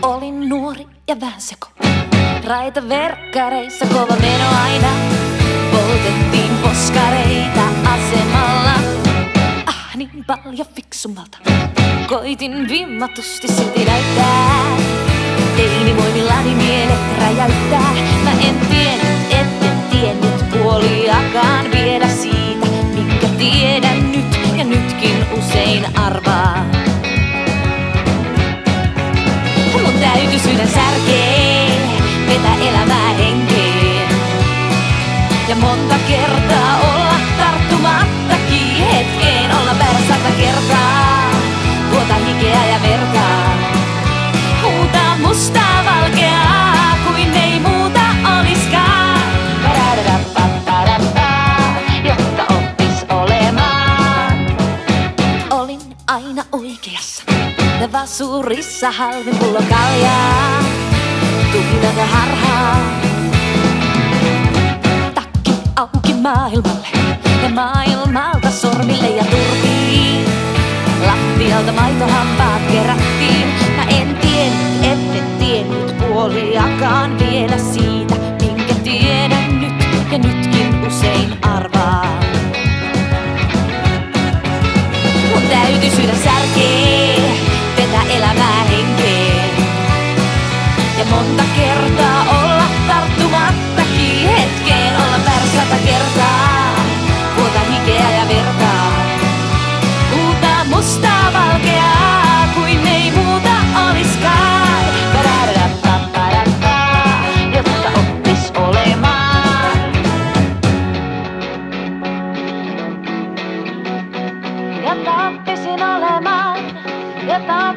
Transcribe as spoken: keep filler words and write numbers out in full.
Olin nuori ja vähän seko. Raita verkkareissa kova meno aina. Poltettiin poskareita asemalla. Ah, niin paljon fiksummalta. Koitin vimmatusti silti näyttää. Teinivoimillani mielet räjäyttää. Mä en tiennyt, etten tiennyt puoliakaan vielä siitä, minkä tiedän nyt ja nytkin usein arvaa. Mun täytyy sydän särkee, vetää elämää henkeen. Ja monta kertaa olla tarttumattakin hetkeen. Olla väärässä sata kertaa, vuota hikeä ja vertaa. Huutaa mustaa valkeaa, kuin ei muuta oliskaan. Jotta oppis olemaan. Olin aina oikeassa. Ja vasurissa halvin pullo kaljaa. Tunnata harhaa. Takki auki maailmalle. Ja maailmalta sormille ja turpiin. Lattialta maitohampaat kerättiin. Mä en tiennyt, etten tiennyt puoliakaan vielä siitä, minkä tiedän nyt ja nytkin usein arvaa. Mun täytyy sydän särkee, vetää elämää henkeen. Ja monta kertaa olla tarttumattakin hetkeen. Olla väärässä sata kertaa, vuota hikeä ja vertaa. Huutaa mustaa valkeaa, kuin ei muuta oliskaan. Jotta oppis olemaan. Jotta oppisin olemaan. Jotta